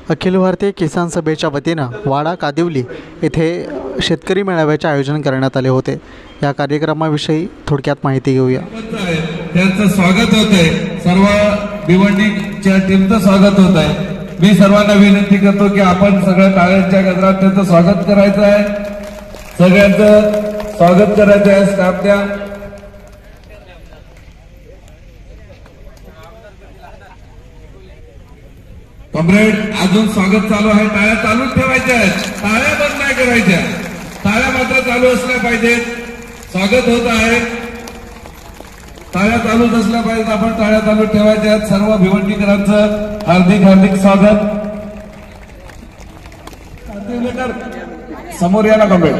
अखिल भारतीय किसान सभेच्या वतीनं वाडा कादिवली येथे शेतकरी मेळाव्याचे आयोजन करण्यात आले होते। या कार्यक्रमाविषयी थोडक्यात माहिती घेऊया। त्यांचं स्वागत होतंय, सर्व भिवंडीच्या टीमचं स्वागत होत आहे। मी सर्वांना विनंती करतो की आपण सगळ्या टाळ्यांच्या गजरात त्यांचं स्वागत करायचं आहे, सगळ्यांचं स्वागत करायचं आहे। स्टाफच्या कॉम्रेड अजून स्वागत चालू आहे, टाळ्या चालूच ठेवायच्या आहेत, टाळ्या बंद नाही करायच्या, टाळ्या मात्र चालू असल्या पाहिजेत। स्वागत होत आहे, टाळ्या चालूच असल्या पाहिजेत, आपण टाळ्या चालू ठेवायच्या आहेत। सर्व भिवंडीकरांचं हार्दिक हार्दिक स्वागत। समोर या ना कॉम्रेड।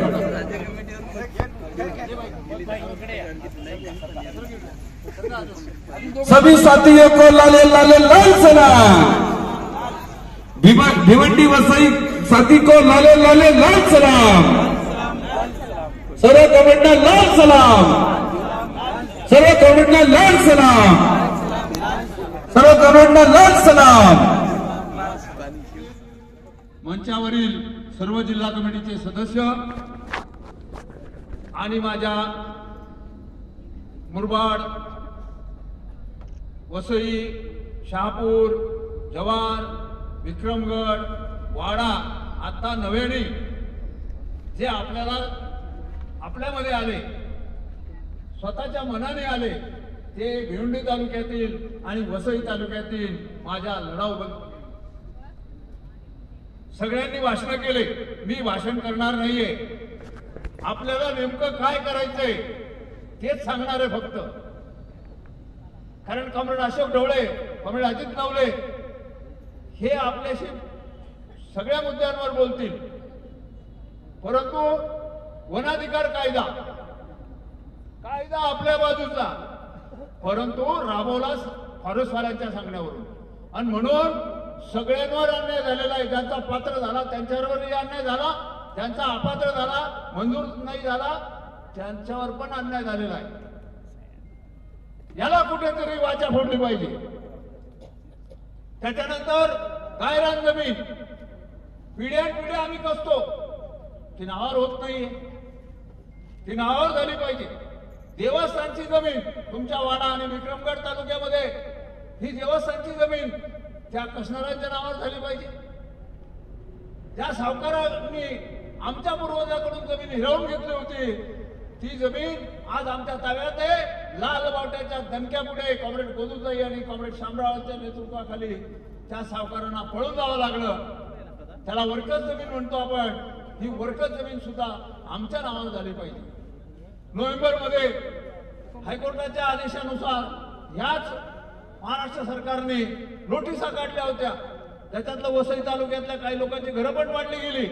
सभी साथियों को लाले लाले लाल सलाम। भिवंडी वसई साथी को लाले लाले लाल सलाम। सर्व कमेंटना लाल सलाम, सर्व कमेंटना लाल सलाम, सर्व कमेंटना लाल सलाम। मंचावरील सर्व जिल्हा कमिटीचे सदस्य आणि माझ्या मुरबाड, वसई, शहापूर, जवार, विक्रमगड, वाडा आता नव्याने जे आपल्यामध्ये आले, स्वतःच्या मनाने आले, ते भिवंडी तालुक्यातील आणि वसई तालुक्यातील माझ्या लढाऊ सगळ्यांनी भाषण केले। मी भाषण करणार नाहीये, आपल्याला नेमकं काय करायचंय तेच सांगणार आहे फक्त। कारण कॉम्रेड अशोक ढवळे, कॉम्रेड अजित नवले हे आपल्याशी सगळ्या मुद्द्यांवर बोलतील, परंतु वनाधिकार कायदा आपल्या बाजूचा, परंतु राबवला फॉरेस्टवाल्यांच्या सांगण्यावरून। आणि म्हणून सगळ्यांवर अन्याय झालेला आहे। ज्यांचा पात्र झाला त्यांच्यावरही अन्याय झाला, ज्यांचा अपात्र झाला, मंजूर नाही झाला, त्यांच्यावर पण अन्याय झालेला आहे। याला कुठेतरी वाचा फोडली पाहिजे। त्याच्यानंतर गायरान जमीन पिढ्यानपिढ्या आम्ही कसतो, ती नावावर होत नाहीये, ती नावावर झाली पाहिजे। देवस्थानची जमीन तुमच्या वाडा आणि विक्रमगड तालुक्यामध्ये ही देवस्थानची जमीन त्या कसणाऱ्यांच्या नावावर झाली पाहिजे। त्या सावकारांनी आमच्या पूर्वजांकडून जमीन हिरावून घेतली होती, ती जमीन आज आमच्या ताब्यात आहे। लाल बावट्याच्या दणक्यापुढे कॉम्रेड गोदूताई आणि कॉम्रेड शामरावांच्या नेतृत्वाखाली त्या सावकारांना पळून जावं लागलं। त्याला वर्कस जमीन म्हणतो आपण, ही वर्कस जमीन सुद्धा आमच्या नावावर झाली पाहिजे। नोव्हेंबरमध्ये हायकोर्टाच्या आदेशानुसार याच महाराष्ट्र सरकारने नोटिसा काढल्या होत्या, त्याच्यातलं वसई तालुक्यातल्या काही लोकांची घरं पण पाडली गेली।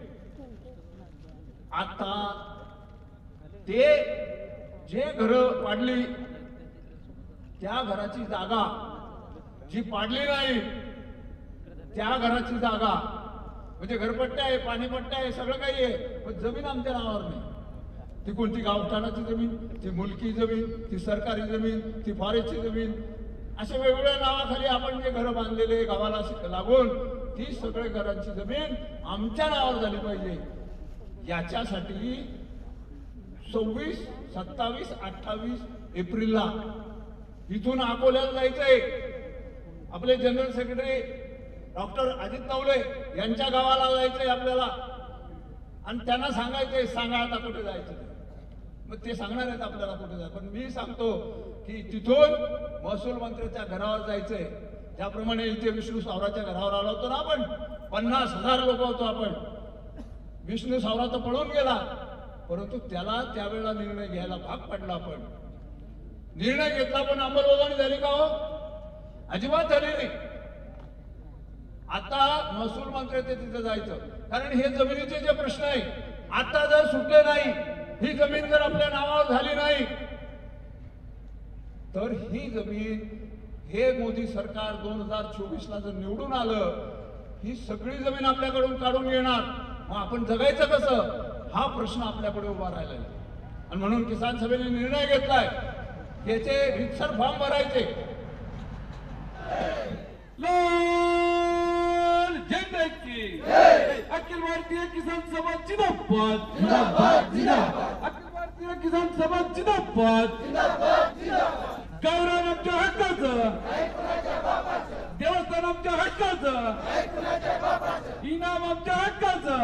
आता ते जे घरं पाडली त्या घराची जागा जी पाडली नाही, त्या घराची जागा म्हणजे घरपट्ट्या आहे, पाणीपट्ट्या आहे, सगळं काही आहे, पण जमीन आमच्या नावावर नाही। ती कोणती गावठाणाची जमीन, ती मुलकी जमीन, ती सरकारी जमीन, ती फॉरेस्टची जमीन, अशा वेगवेगळ्या नावाखाली आपण जे घरं बांधलेले गावाला लागून, ती सगळ्या घरांची जमीन आमच्या नावावर झाली पाहिजे। याच्यासाठी 26, 27, 28 एप्रिलला इथून अकोल्याला जायचंय। आपले general secretary doctor Ajit Nawale यांच्या गावाला जायचंय आपल्याला, आणि त्यांना सांगायचंय सांगा आता कुठे जायचं। मग ते सांगणार आहेत आपल्याला कुठे जायचं, पण मी सांगतो की तिथून महसूल मंत्र्याच्या घरावर जायचंय। त्याप्रमाणे इथे विष्णू सावराच्या घरावर आलो होतो ना आपण, 50,000 लोक होतो आपण। विष्णू सावरा तर पळून गेला, परंतु त्याला त्यावेळेला निर्णय घ्यायला भाग पडला। आपण निर्णय घेतला, पण अंमलबजावणी झाली का हो? अजिबात झाली नाही। आता महसूल मंत्र्याचे तिथे जायचं, कारण हे जमिनीचे जे प्रश्न आहे आता जर सुटले नाही, ही जमीन जर आपल्या नावावर झाली नाही, तर ही जमीन हे मोदी सरकार 2024ला जर निवडून आलं, ही सगळी जमीन आपल्याकडून काढून घेणार। मग आपण जगायचं कसं, हा प्रश्न आपल्याकडे उभा राहिला आहे। आणि म्हणून किसान सभेने निर्णय घेतलाय, याचे रितसर फॉर्म भरायचे। लाल झेंडा बहुतेक की अखिल भारतीय किसान सभा जिंदाबाद अखिल भारतीय किसान सभा जिंदाबाद गावरान आमच्या हक्काचं देवस्थान आमच्या हक्काचं इनाम आमच्या हक्काचं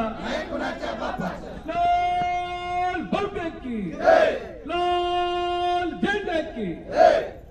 लाल बहुतेक की लाल झेंडा की